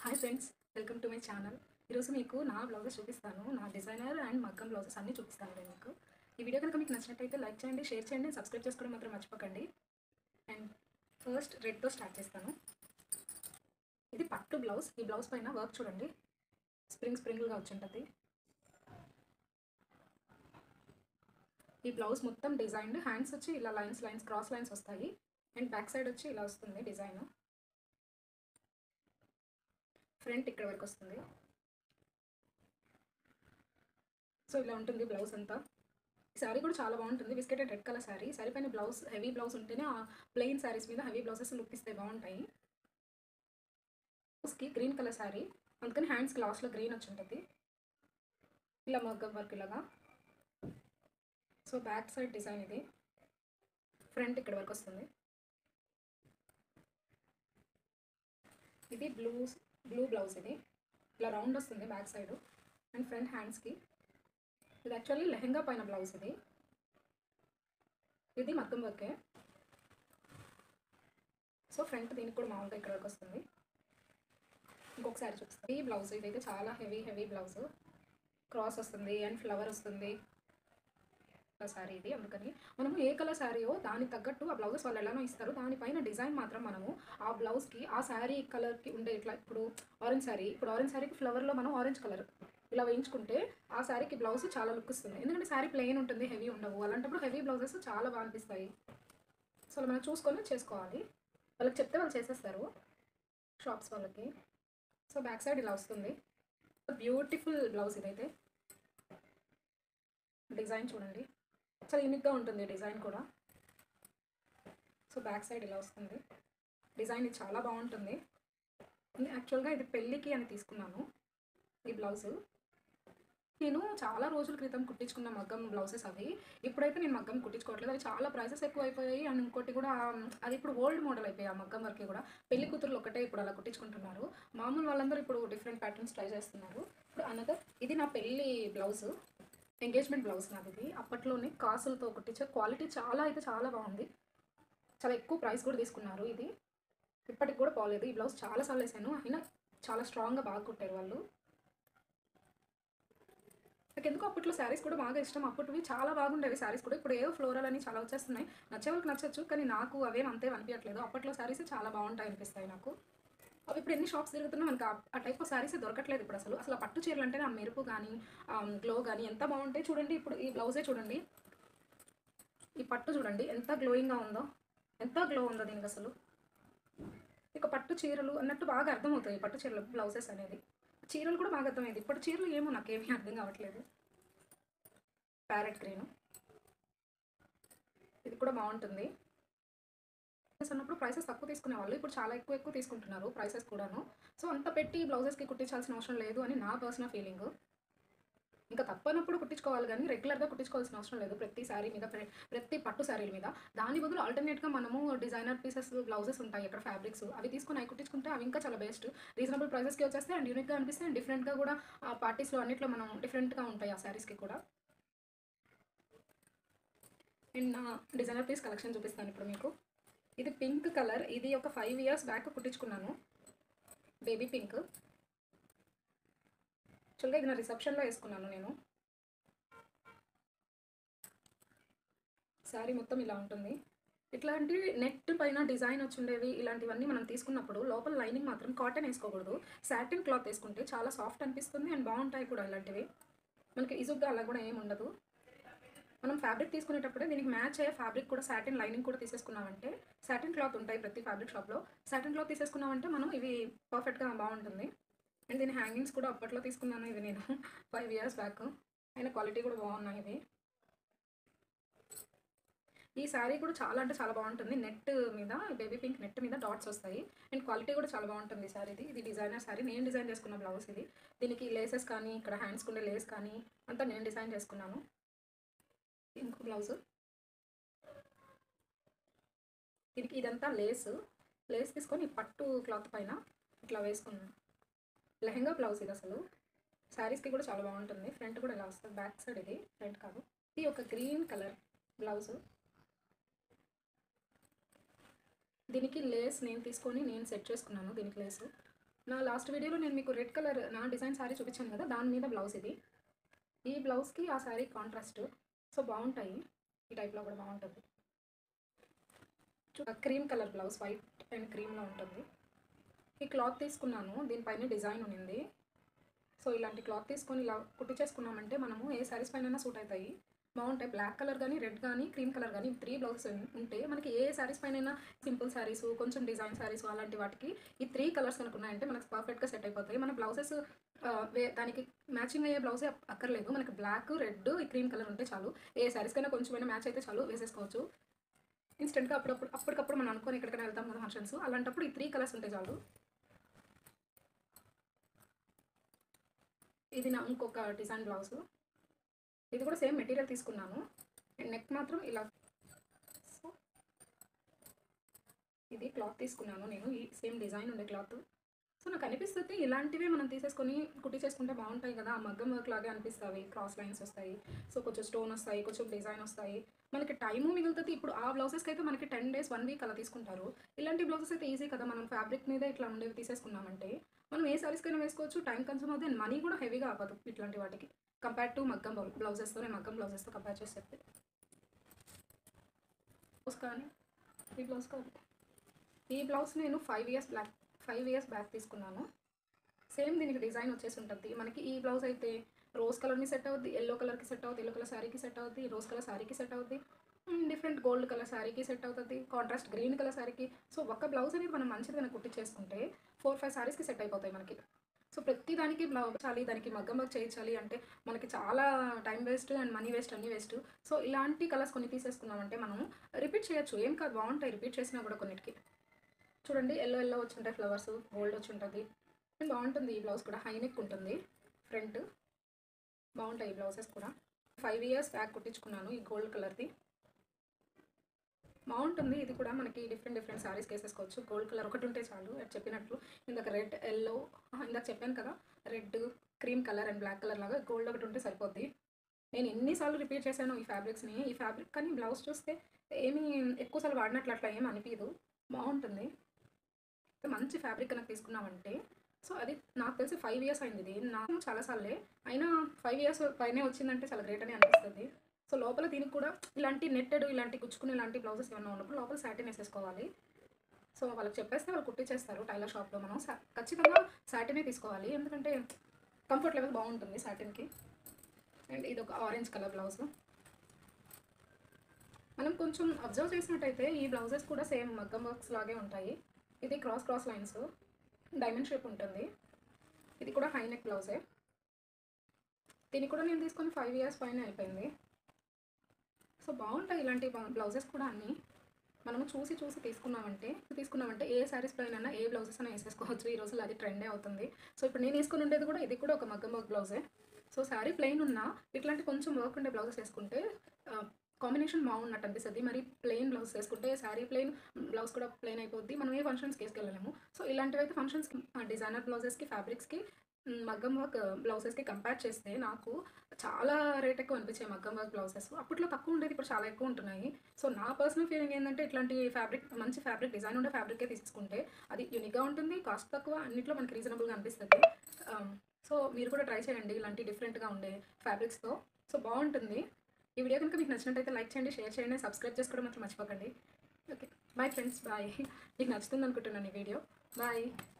Hi friends, welcome to my channel. ఈరోజు మీకు నా బ్లౌజెస్ చూపిస్తాను. నా డిజైనర్ అండ్ మగ్గం బ్లౌజెస్ అన్నీ చూపిస్తాను నేను మీకు. ఈ వీడియో కనుక మీకు నచ్చినట్టయితే లైక్ చేయండి, షేర్ చేయండి, సబ్స్క్రైబ్ చేసుకోవడం మాత్రం మర్చిపోకండి. అండ్ ఫస్ట్ రెడ్తో స్టార్ట్ చేస్తాను. ఇది పట్టు బ్లౌజ్. ఈ బ్లౌజ్ పైన వర్క్ చూడండి, స్ప్రింగ్గా వచ్చింటుంది. ఈ బ్లౌజ్ మొత్తం డిజైన్డ్. హ్యాండ్స్ వచ్చి ఇలా లైన్స్ క్రాస్ లైన్స్ వస్తాయి. అండ్ బ్యాక్ సైడ్ వచ్చి ఇలా వస్తుంది డిజైన్. ఫ్రంట్ ఇక్కడ వరకు వస్తుంది. సో ఇలా ఉంటుంది బ్లౌజ్ అంతా. ఈ శారీ కూడా చాలా బాగుంటుంది. Biscuit and red colour sari. Sari పైన బ్లౌజ్ హెవీ బ్లౌజ్ ఉంటేనే ఆ ప్లెయిన్ శారీస్ మీద హెవీ బ్లౌజెస్ లుక్ ఇస్తే బాగుంటాయి. బ్లౌజ్కి గ్రీన్ కలర్ శారీ, అందుకని హ్యాండ్స్కి లాస్ట్లో గ్రీన్ వచ్చి ఉంటుంది. ఇలా మగ్గం వర్క్ ఇలాగా. సో బ్యాక్ సైడ్ డిజైన్ ఇది. ఫ్రంట్ ఇక్కడ వరకు వస్తుంది. ఇది బ్లూ బ్లౌజ్. ఇది ఇలా రౌండ్ వస్తుంది బ్యాక్ సైడ్. అండ్ ఫ్రంట్ హ్యాండ్స్కి ఇది యాక్చువల్లీ లెహెంగా పైన బ్లౌజ్. ఇది మగ్గం వర్కే. సో ఫ్రంట్ దీనికి కూడా మామూలుగా ఇక్కడ వరకు వస్తుంది. ఇంకొకసారి చూపిస్తాను. ఈ బ్లౌజ్ ఇదైతే చాలా హెవీ బ్లౌజ్. క్రాస్ వస్తుంది అండ్ ఫ్లవర్ వస్తుంది శారీ ఇది. అందుకని మనము ఏ కలర్ శారీయో దానికి తగ్గట్టు ఆ బ్లౌజెస్ వాళ్ళు ఎలానో ఇస్తారు. దానిపైన డిజైన్ మాత్రం మనము ఆ బ్లౌజ్కి ఆ శారీ కలర్కి ఉండే ఇట్లా ఇప్పుడు ఆరెంజ్ శారీకి ఫ్లవర్లో మనం ఆరెంజ్ కలర్ ఇలా వేయించుకుంటే ఆ శారీకి బ్లౌజ్ చాలా లుక్ ఇస్తుంది. ఎందుకంటే శారీ ప్లెయిన్ ఉంటుంది, హెవీ ఉండవు. అలాంటప్పుడు హెవీ బ్లౌజెస్ చాలా బాగా అనిపిస్తాయి. సో మనం చూసుకొని చేసుకోవాలి. వాళ్ళకి చెప్తే వాళ్ళు చేసేస్తారు, షాప్స్ వాళ్ళకి. సో బ్యాక్ సైడ్ ఇలా వస్తుంది. బ్యూటిఫుల్ బ్లౌజ్ ఇదైతే. డిజైన్ చూడండి, చాలా యూనిక్గా ఉంటుంది డిజైన్ కూడా. సో బ్యాక్ సైడ్ ఇలా వస్తుంది డిజైన్. ఇది చాలా బాగుంటుంది. యాక్చువల్గా ఇది పెళ్ళికి అని తీసుకున్నాను ఈ బ్లౌజు. నేను చాలా రోజుల క్రితం కుట్టించుకున్న మగ్గం బ్లౌజెస్ అవి. ఇప్పుడైతే నేను మగ్గం కుట్టించుకోవట్లేదు, అవి చాలా ప్రైసెస్ ఎక్కువ అయిపోయాయి. అండ్ ఇంకోటి కూడా అది ఇప్పుడు ఓల్డ్ మోడల్ అయిపోయాయి. ఆ మగ్గం వర్క్ కూడా పెళ్లి కూతురులు ఒకటే ఇప్పుడు అలా కుట్టించుకుంటున్నారు. మామూలు వాళ్ళందరూ ఇప్పుడు డిఫరెంట్ ప్యాటర్న్స్ ట్రై చేస్తున్నారు. ఇప్పుడు అనదర్ ఇది నా పెళ్ళి బ్లౌజు, ఎంగేజ్మెంట్ బ్లౌజ్ నాది. ఇది అప్పట్లోనే కాసులతో కుట్టించే. క్వాలిటీ చాలా బాగుంది. చాలా ఎక్కువ ప్రైస్ కూడా తీసుకున్నారు. ఇది ఇప్పటికి కూడా పోలేదు. ఈ బ్లౌజ్ చాలాసార్లు వేసాను, అయినా చాలా స్ట్రాంగ్గా బాగా కుట్టారు వాళ్ళు. నాకు ఎందుకో అప్పట్లో శారీస్ కూడా బాగా ఇష్టం. అప్పటివి చాలా బాగుండేవి శారీస్ కూడా. ఇప్పుడు ఏవో ఫ్లోరల్ అని చాలా వచ్చేస్తున్నాయి. నచ్చే వాళ్ళకి నచ్చచ్చు, కానీ నాకు అవేం అంతే అనిపించట్లేదు. అప్పట్లో శారీస్ చాలా బాగుంటాయి అనిపిస్తాయి నాకు. అవి ఇప్పుడు ఎన్ని షాప్స్ తిరుగుతున్నా మనకు ఆ టైప్ ఆఫ్ శారీసే దొరకట్లేదు ఇప్పుడు. అసలు పట్టు చీరలు అంటేనే ఆ మెరుపు కానీ గ్లో కానీ ఎంత బాగుంటాయి చూడండి. ఇప్పుడు ఈ బ్లౌజే చూడండి, ఈ పట్టు చూడండి ఎంత గ్లోయింగ్గా ఉందో, ఎంత గ్లో ఉందో దీనికి అసలు. ఇక పట్టు చీరలు అన్నట్టు బాగా అర్థమవుతాయి పట్టు చీరలు బ్లౌజెస్ అనేది. చీరలు కూడా బాగా అర్థమైంది. ఇప్పుడు చీరలు ఏమో నాకేమీ అర్థం కావట్లేదు. ప్యారెట్ గ్రీన్ ఇది కూడా బాగుంటుంది. అన్నప్పుడు ప్రైసెస్ తక్కువ తీసుకునే వాళ్ళు ఇప్పుడు చాలా ఎక్కువ తీసుకుంటున్నారు ప్రైసెస్ కూడాను. సో అంత పెట్టి బ్లౌజెస్కి కుట్టించాల్సిన అవసరం లేదు అని నా పర్సనల్ ఫీలింగ్. ఇంకా తప్పనప్పుడు కుట్టించుకోవాలి, కానీ రెగ్యులర్గా కుట్టించుకోవాల్సిన అవసరం లేదు ప్రతి శారీ మీద, ప్రతి పట్టు శారీల మీద. దాని బదులు ఆల్టర్నేట్గా మనము డిజైనర్ పీసెస్ బ్లౌజెస్ ఉంటాయి అక్కడ, ఫ్యాబ్రిక్స్ అవి తీసుకుని అవి కుట్టించుకుంటే అవి ఇంకా చాలా బెస్ట్. రీజనబుల్ ప్రైసెస్కి వచ్చేస్తే అండ్ యూనిక్గా అనిపిస్తాయి. అండ్ డిఫరెంట్గా కూడా ఆ పార్టీస్లో అన్నింటిలో మనం డిఫరెంట్గా ఉంటాయి ఆ శారీస్కి కూడా. అండ్ నా డిజైనర్ పీస్ కలెక్షన్ చూపిస్తాను ఇప్పుడు మీకు. ఇది పింక్ కలర్. ఇది ఒక 5 years బ్యాక్ కుట్టించుకున్నాను, బేబీ పింక్. యాక్చువల్గా ఇది నా రిసెప్షన్లో వేసుకున్నాను నేను. శారీ మొత్తం ఇలా ఉంటుంది. ఇట్లాంటి నెట్ పైన డిజైన్ వచ్చిండేవి ఇలాంటివన్నీ మనం తీసుకున్నప్పుడు లోపల లైనింగ్ మాత్రం కాటన్ వేసుకోకూడదు, సాటిన్ క్లాత్ వేసుకుంటే చాలా సాఫ్ట్ అనిపిస్తుంది అండ్ బాగుంటాయి కూడా. ఇలాంటివి మనకి ఇజుగ్గా అలా కూడా ఏమి ఉండదు. మనం ఫ్యాబ్రిక్ తీసుకునేటప్పుడే దీనికి మ్యాచ్ అయ్యే ఫ్యాబ్రిక్ కూడా సాటిన్ లైనింగ్ కూడా తీసేసుకున్నామంటే, సాటిన్ క్లాత్ ఉంటాయి ప్రతి ఫ్యాబ్రిక్ షాప్లో, సాటిన్ క్లాత్ తీసేసుకున్నామంటే మనం ఇవి పర్ఫెక్ట్గా బాగుంటుంది. అండ్ దీని హ్యాంగింగ్స్ కూడా అప్పట్లో తీసుకున్నాను ఇది నేను 5 years బ్యాక్. అయినా క్వాలిటీ కూడా బాగున్నాయి ఇవి. ఈ శారీ కూడా చాలా అంటే చాలా బాగుంటుంది. నెట్ మీద, బేబీ పింక్ నెట్ మీద డాట్స్ వస్తాయి అండ్ క్వాలిటీ కూడా చాలా బాగుంటుంది శారీది. ఇది డిజైనర్ శారీ, నేను డిజైన్ చేసుకున్న బ్లౌజ్ ఇది. దీనికి లేసెస్ కానీ ఇక్కడ హ్యాండ్స్కి ఉండే లేస్ కానీ అంతా నేను డిజైన్ చేసుకున్నాను. ఇంకో బ్లౌజు, దీనికి ఇదంతా లేస్ తీసుకొని పట్టు క్లాత్ పైన ఇట్లా వేసుకున్నాను. లెహెంగా బ్లౌజ్ ఇది. అసలు శారీస్కి కూడా చాలా బాగుంటుంది. ఫ్రంట్ కూడా ఇలా వస్తుంది, బ్యాక్ సైడ్ ఇది, ఫ్రంట్ కాదు. ఇది ఒక గ్రీన్ కలర్ బ్లౌజు. దీనికి లేస్ నేను తీసుకొని నేను సెట్ చేసుకున్నాను దీనికి లేసు. నా లాస్ట్ వీడియోలో నేను మీకు రెడ్ కలర్ నా డిజైన్ శారీ చూపించాను కదా, దాని మీద బ్లౌజ్ ఇది. ఈ బ్లౌజ్కి ఆ శారీ కాంట్రాస్ట్. సో బాగుంటాయి, ఈ టైప్లో కూడా బాగుంటుంది. Cream colour blouse, white and క్రీమ్లో ఉంటుంది. ఈ క్లాత్ తీసుకున్నాను, దీనిపైన డిజైన్ ఉంది. సో ఇలాంటి క్లాత్ తీసుకొని ఇలా కుట్టి చేసుకున్నామంటే మనము ఏ శారీస్ పైన సూట్ అవుతాయి, బాగుంటాయి. బ్లాక్ కలర్ కానీ, రెడ్ కానీ, క్రీమ్ కలర్ కానీ 3 బ్లౌజెస్ ఉంటే మనకి ఏ శారీస్ పైన సింపుల్ శారీస్, కొంచెం డిజైన్ శారీస్ అలాంటి వాటికి ఈ 3 కలర్స్ కనుక ఉన్నాయంటే మనకు పర్ఫెక్ట్గా సెట్ అయిపోతాయి. మన బ్లౌజెస్ దానికి మ్యాచింగ్ అయ్యే బ్లౌజే అక్కర్లేదు, మనకి బ్లాక్, రెడ్, ఈ క్రీమ్ కలర్ ఉంటే చాలు. ఏ శారీస్ కైనా కొంచెమైనా మ్యాచ్ అయితే చాలు, వేసేసుకోవచ్చు ఇన్స్టెంట్గా. అప్పటికప్పుడు మనం అనుకొని ఎక్కడికైనా వెళ్తాం కదా ఫంక్షన్స్, అలాంటప్పుడు ఈ 3 కలర్స్ ఉంటే చాలు. ఇది నా ఇంకొక డిజైన్ బ్లౌజు. ఇది కూడా సేమ్ మెటీరియల్ తీసుకున్నాను. నెక్ మాత్రం ఇలా. సో ఇది క్లాత్ తీసుకున్నాను నేను, ఈ సేమ్ డిజైన్ ఉండే క్లాత్. సో నాకు అనిపిస్తుంది ఇలాంటివే మనం తీసేసుకొని కుట్టి చేసుకుంటే బాగుంటాయి కదా, ఆ మగ్గం వర్క్ లాగే అనిపిస్తాయి. క్రాస్ లైన్స్ వస్తాయి, సో కొంచెం స్టోన్ వస్తాయి, కొంచెం డిజైన్ వస్తాయి, మనకి టైము మిగులుతుంది. ఇప్పుడు ఆ బ్లౌజెస్కి అయితే మనకి 10 days 1 week అలా తీసుకుంటారు. ఇలాంటి బ్లౌజెస్ అయితే ఈజీ కదా, మనం ఫ్యాబ్రిక్ మీద ఇట్లా ఉండేవి తీసేసుకున్నామంటే మనం ఏ సారీస్కైనా వేసుకోవచ్చు. టైం కన్సూమ్ అవుతుంది అండ్ మనీ కూడా హెవీగా అవ్వదు ఇట్లాంటి వాటికి కంపేర్ టు మగ్గం బ్లౌజెస్తో. నేను మగ్గం బ్లౌజెస్తో కంపేర్ చేసి చెప్తే బ్లౌజ్ కానీ ఈ బ్లౌజ్ కాదు, ఈ బ్లౌజ్ నేను 5 years బ్యాక్ తీసుకున్నాను. సేమ్ దీనికి డిజైన్ వచ్చేసి ఉంటుంది మనకి. ఈ బ్లౌజ్ అయితే రోజ్ కలర్ని సెట్ అవుద్ది, ఎల్లో కలర్కి సెట్ అవుతుంది, ఎల్లో కలర్ శారీకి సెట్ అవుద్ది, రోజ్ కలర్ శారీకి సెట్ అవుద్ది, డిఫరెంట్ గోల్డ్ కలర్ శారీకి సెట్ అవుతుంది, కాంట్రాస్ట్ గ్రీన్ కలర్ శారీకి. సో ఒక బ్లౌజ్ అనేది మనం మంచిగా కుట్టించేసుకుంటే 4-5 శారీస్కి సెట్ అయిపోతాయి మనకి. సో ప్రతి దానికి బ్లౌజ్ చాలి, దానికి మగ్గం వర్క్ చేయించాలి అంటే మనకి చాలా time waste and money waste, అన్నీ వేస్ట్. సో ఇలాంటి కలర్స్ కొన్ని తీసేసుకున్నామంటే మనం రిపీట్ చేయొచ్చు, ఏం కాదు, బాగుంటాయి రిపీట్ చేసినా కూడా. కొన్నిటికి చూడండి ఎల్లో వచ్చి ఉంటాయి ఫ్లవర్స్, గోల్డ్ వచ్చి ఉంటుంది, బాగుంటుంది. ఈ బ్లౌజ్ కూడా హై నెక్ ఉంటుంది, ఫ్రంట్ బాగుంటాయి ఈ బ్లౌజెస్ కూడా. 5 years బ్యాక్ కుట్టించుకున్నాను ఈ గోల్డ్ కలర్ది, బాగుంటుంది. ఇది కూడా మనకి డిఫరెంట్ శారీస్కి వేసేసుకోవచ్చు. గోల్డ్ కలర్ ఒకటి ఉంటే చాలు, చెప్పినట్లు. ఇందాక రెడ్, ఎల్లో, ఇందాక చెప్పాను కదా, red, cream colour and black colour లాగా గోల్డ్ ఒకటి ఉంటే సరిపోద్ది. నేను ఎన్నిసార్లు రిపీట్ చేశాను ఈ ఫ్యాబ్రిక్స్ని. ఈ ఫ్యాబ్రిక్ కానీ బ్లౌజ్ చూస్తే ఏమీ ఎక్కువసార్లు వాడినట్లు అట్లా ఏమి అనిపించదు, బాగుంటుంది. మంచి ఫ్యాబ్రిక్ కనుక తీసుకున్నామంటే, సో అది నాకు తెలిసి 5 years అయింది. ఇది నాకు చాలాసార్లే అయినా 5 years పైనే వచ్చిందంటే చాలా గ్రేట్ అని అనిపిస్తుంది. సో లోపల దీనికి కూడా ఇలాంటి నెట్టెడ్, ఇలాంటి గుచ్చుకుని ఇలాంటి బ్లౌజెస్ ఏమైనా ఉన్నప్పుడు లోపల సాటిన్ వేసేసుకోవాలి. సో వాళ్ళకి చెప్పేస్తే వాళ్ళు కుట్టించేస్తారు టైలర్ షాప్లో. మనం ఖచ్చితంగా సాటినే తీసుకోవాలి, ఎందుకంటే కంఫర్ట్ లెవెల్ బాగుంటుంది సాటిన్కి. అండ్ ఇది ఒక ఆరెంజ్ కలర్ బ్లౌజ్. మనం కొంచెం అబ్జర్వ్ చేసినట్టయితే ఈ బ్లౌజెస్ కూడా సేమ్ మగ్గం వర్క్స్ లాగే ఉంటాయి. ఇది క్రాస్ లైన్స్, డైమండ్ షేప్ ఉంటుంది. ఇది కూడా హై నెక్ బ్లౌజే. దీన్ని కూడా నేను తీసుకొని 5 years పైన అయిపోయింది. సో బాగుంటాయి ఇలాంటి బ్లౌజెస్ కూడా అన్నీ. మనము చూసి తీసుకున్నామంటే ఏ శారీస్ పైన ఏ బ్లౌజెస్ అయినా వేసేసుకోవచ్చు. ఈ రోజుల్లో అది ట్రెండే అవుతుంది. సో ఇప్పుడు నేను వేసుకుని ఉండేది కూడా ఇది కూడా ఒక మగ్గం వర్క్ బ్లౌజే. సో శారీ ప్లెయిన్ ఉన్నా ఇట్లాంటి కొంచెం వర్క్ ఉండే బ్లౌజెస్ వేసుకుంటే కాంబినేషన్ బాగున్నట్టు అనిపిస్తుంది. మరి ప్లెయిన్ బ్లౌజ్ వేసుకుంటే శారీ ప్లెయిన్, బ్లౌజ్ కూడా ప్లెయిన్ అయిపోద్ది, మనం ఏ ఫంక్షన్స్కి వేసుకెళ్ళలేము. సో ఇలాంటివి అయితే ఫంక్షన్స్కి, డిజైనర్ బ్లౌజెస్కి, ఫ్యాబ్రిక్స్కి, మగ్గం వర్క్ బ్లౌజెస్కి కంపేర్ చేస్తే నాకు చాలా రేట్ ఎక్కువ అనిపించాయి మగ్గం వర్క్ బ్లౌజెస్. అప్పట్లో తక్కువ ఉండేది, ఇప్పుడు చాలా ఎక్కువ ఉంటున్నాయి. సో నా పర్సనల్ ఫీలింగ్ ఏంటంటే ఇట్లాంటి ఫ్యాబ్రిక్, మంచి ఫ్యాబ్రిక్, డిజైన్ ఉండే ఫ్యాబ్రికే తీసుకుంటే అది యూనిక్గా ఉంటుంది, కాస్ట్ తక్కువ, అన్నింటిలో మనకి రీజనబుల్గా అనిపిస్తుంది. సో మీరు కూడా ట్రై చేయండి ఇలాంటి డిఫరెంట్గా ఉండే ఫ్యాబ్రిక్స్తో. సో బాగుంటుంది. ఈ వీడియో కనుక మీకు నచ్చినట్టయితే లైక్ చేయండి, షేర్ చేయండి, సబ్స్క్రైబ్ చేసుకోవడం మాత్రం మర్చిపోకండి. Okay bye friends, bye. మీకు నచ్చుతుంది అనుకుంటున్నాను ఈ వీడియో. బాయ్.